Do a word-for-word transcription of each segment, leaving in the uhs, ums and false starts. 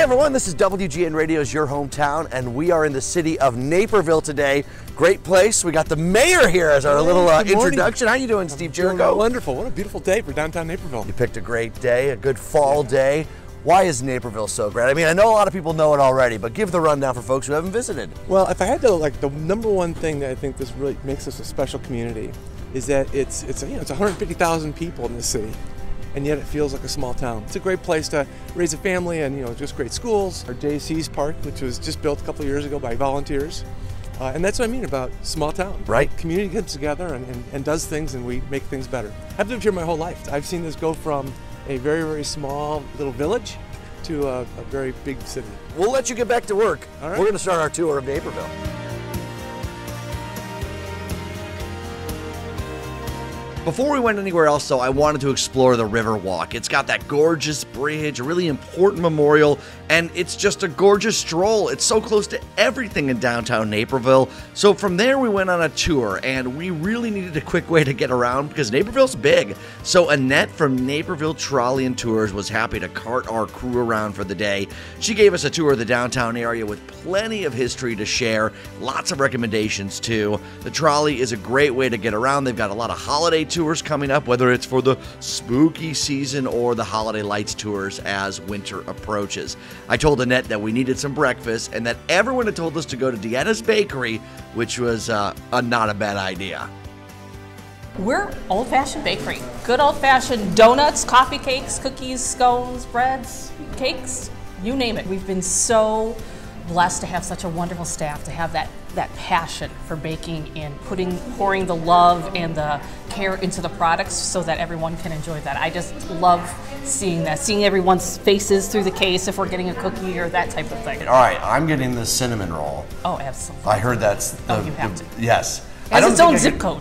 everyone, this is W G N Radio's Your Hometown, and we are in the city of Naperville today. Great place. We got the mayor here as our hey, little uh, introduction. How you doing, Steve Jericho? Wonderful. What a beautiful day for downtown Naperville. You picked a great day, a good fall yeah. day. Why is Naperville so great? I mean, I know a lot of people know it already, but give the rundown for folks who haven't visited. Well, if I had to, like, the number one thing that I think this really makes us a special community is that it's it's you know it's one hundred fifty thousand people in this city, and yet it feels like a small town. It's a great place to raise a family, and you know just great schools. Our J C's Park, which was just built a couple of years ago by volunteers, uh, and that's what I mean about small town. Right. Community gets together and, and, and does things, and we make things better. I've lived here my whole life. I've seen this go from a very, very small little village to a, a very big city. We'll let you get back to work. All right. We're going to start our tour of Naperville. Before we went anywhere else, though, I wanted to explore the Riverwalk. It's got that gorgeous bridge, a really important memorial, and it's just a gorgeous stroll. It's so close to everything in downtown Naperville. So from there, we went on a tour, and we really needed a quick way to get around because Naperville's big. So Annette from Naperville Trolley and Tours was happy to cart our crew around for the day. She gave us a tour of the downtown area with plenty of history to share, lots of recommendations, too. The trolley is a great way to get around. They've got a lot of holiday tours tours coming up, whether it's for the spooky season or the holiday lights tours as winter approaches. I told Annette that we needed some breakfast and that everyone had told us to go to Deanna's Bakery, which was uh, a, not a bad idea. We're old-fashioned bakery. Good old-fashioned donuts, coffee cakes, cookies, scones, breads, cakes, you name it. We've been so blessed to have such a wonderful staff, to have that that passion for baking and putting pouring the love and the care into the products so that everyone can enjoy that. I just love seeing that, seeing everyone's faces through the case if we're getting a cookie or that type of thing. All right, I'm getting the cinnamon roll. Oh, absolutely. I heard that's the, oh, you have the, to. Yes. It has its own zip code.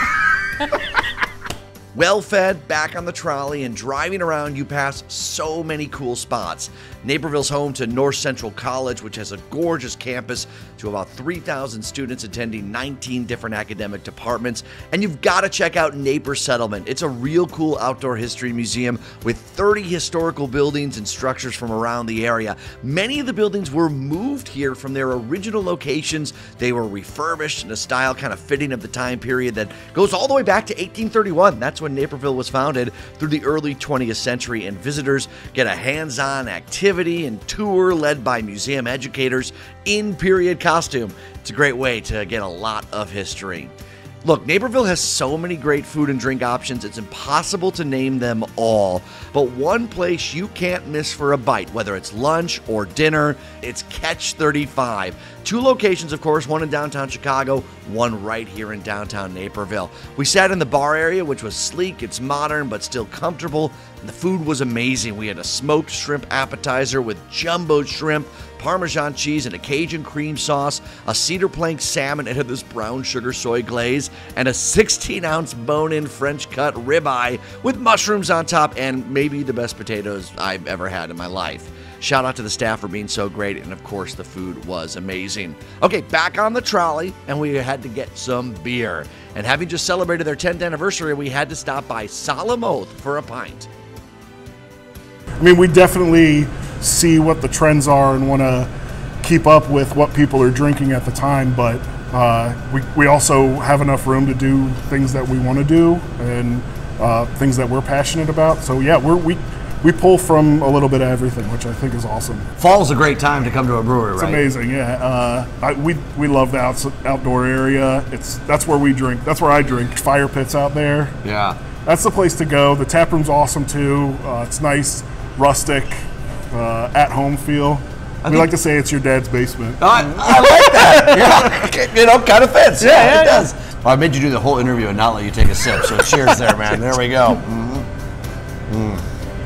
Well-fed, back on the trolley, and driving around, you pass so many cool spots. Naperville's home to North Central College, which has a gorgeous campus to about three thousand students attending nineteen different academic departments. And you've got to check out Naper Settlement. It's a real cool outdoor history museum with thirty historical buildings and structures from around the area. Many of the buildings were moved here from their original locations. They were refurbished in a style kind of fitting of the time period that goes all the way back to eighteen thirty-one. That's when Naperville was founded, through the early twentieth century, and visitors get a hands-on activity and tour led by museum educators in period costume. It's a great way to get a lot of history. Look, Naperville has so many great food and drink options, it's impossible to name them all. But one place you can't miss for a bite, whether it's lunch or dinner, it's Catch thirty-five. Two locations, of course, one in downtown Chicago, one right here in downtown Naperville. We sat in the bar area, which was sleek, it's modern, but still comfortable, and the food was amazing. We had a smoked shrimp appetizer with jumbo shrimp, Parmesan cheese, and a Cajun cream sauce, a cedar plank salmon that had this brown sugar soy glaze, and a sixteen ounce bone-in French cut ribeye with mushrooms on top, and maybe the best potatoes I've ever had in my life. Shout out to the staff for being so great, and of course the food was amazing. Okay, back on the trolley, and we had to get some beer. And having just celebrated their tenth anniversary, we had to stop by Solemn Oath for a pint. I mean, we definitely see what the trends are and want to keep up with what people are drinking at the time, but uh, we, we also have enough room to do things that we want to do and uh, things that we're passionate about. So yeah, we're, we we pull from a little bit of everything, which I think is awesome. Fall's a great time to come to a brewery, it's right? It's amazing, yeah. Uh, I, we we love the outs, outdoor area. It's that's where we drink. That's where I drink. Fire pits out there. Yeah. That's the place to go. The tap room's awesome too. Uh, it's nice, rustic, uh, at-home feel. I we like to say it's your dad's basement. I, I like that. Yeah, you know, kind of fits. Yeah, yeah, it yeah. does. Well, I made you do the whole interview and not let you take a sip. So cheers, there, man. There we go. Mm-hmm. Mm.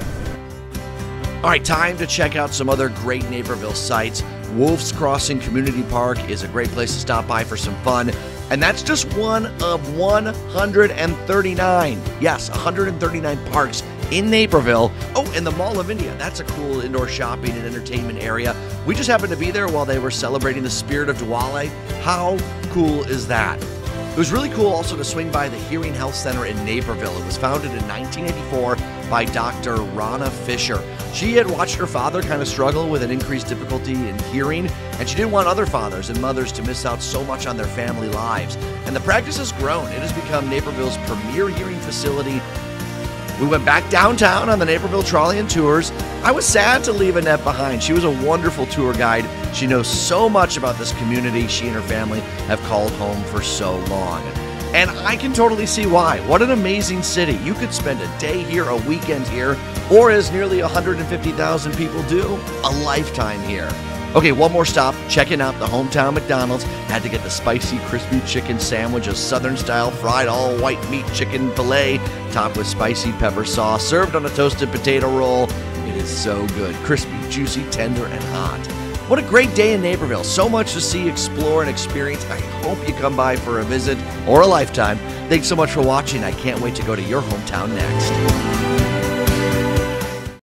All right, time to check out some other great Naperville sites. Wolf's Crossing Community Park is a great place to stop by for some fun. And that's just one of one hundred thirty-nine. Yes, one hundred thirty-nine parks in Naperville. Oh, and the Mall of India. That's a cool indoor shopping and entertainment area. We just happened to be there while they were celebrating the spirit of Diwali. How cool is that? It was really cool also to swing by the Hearing Health Center in Naperville. It was founded in nineteen eighty-four by Doctor Rana Fisher. She had watched her father kind of struggle with an increased difficulty in hearing, and she didn't want other fathers and mothers to miss out so much on their family lives. And the practice has grown. It has become Naperville's premier hearing facility. We went back downtown on the Naperville Trolley and Tours. I was sad to leave Annette behind. She was a wonderful tour guide. She knows so much about this community she and her family have called home for so long. And I can totally see why. What an amazing city. You could spend a day here, a weekend here, or as nearly one hundred fifty thousand people do, a lifetime here. Okay, one more stop, checking out the hometown McDonald's. Had to get the spicy, crispy chicken sandwich, a southern-style fried all-white meat chicken filet, topped with spicy pepper sauce, served on a toasted potato roll. It is so good, crispy, juicy, tender, and hot. What a great day in Naperville. So much to see, explore, and experience. I hope you come by for a visit or a lifetime. Thanks so much for watching. I can't wait to go to your hometown next.